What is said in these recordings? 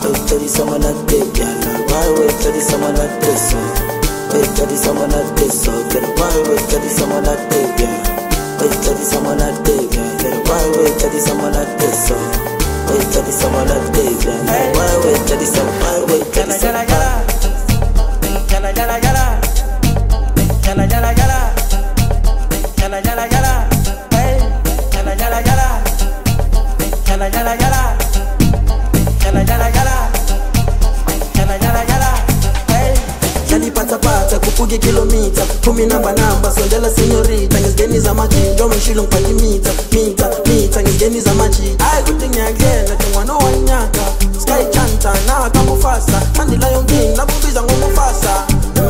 Wait till the summer not day, yeah. Why wait till the summer not day, so? Wait till the summer not day, so. Get a why wait till the summer not day, yeah. Wait till the summer not day, yeah. Get a why wait till the summer not day, so. Wait till the summer not day, yeah. Why wait till the summer, why wait till the summer. Yala yala yala, yala yala yala, yala yala yala, hey, yala yala yala, yala yala yala, yala yala yala, yala yala yala, hey. Yali pata pata kupuge kilomita 10 namba sondela senyorita ngizigeni za maji ndo mshilo mpali mita ngizigeni za maji ai kutinga gena tengwana wanyaka sky chanta na kamufasa mandila yonking nakubiza ngomufasa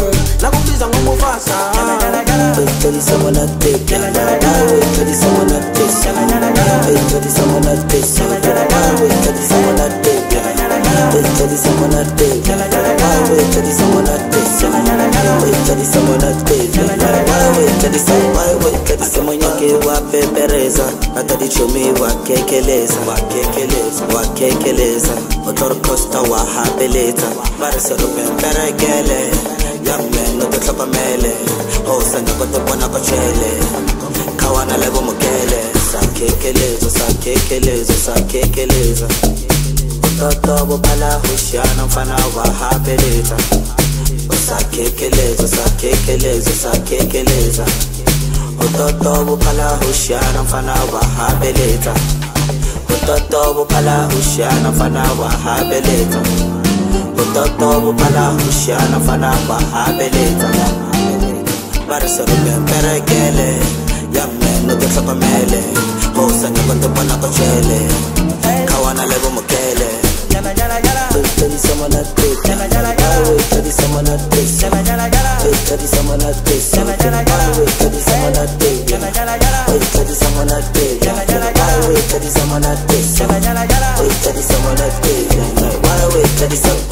wait till the summer not day, wait till the summer not day, wait till the summer not day, wait till the summer not day, wait till the summer not day, wait till the summer not day, wait till the summer not day, wait till the summer yake wa pepereza atadi chomi wa kekeleza motor costa wa habeleza barisero pemperegele young man no te tlhokomele o sanya go te bona go tshele kawana lebo mokele sakekelezo toto bo bala hushana mfana wa habeleza sakekelezo Toto bukala hushana mfana wa habeleza Toto bukala hushana mfana wa habeleza Toto bukala hushana mfana wa habeleza Barisero pemperegele Yamme no te tlhokomele Hosa nyako te bona ko tshele Kawana lebo mokele wait till the summer not day, wait till the summer not day, wait till the summer not day, wait till the summer not day, wait till the summer not day, wait till the summer not day, wait till the summer not day, wait till the summer.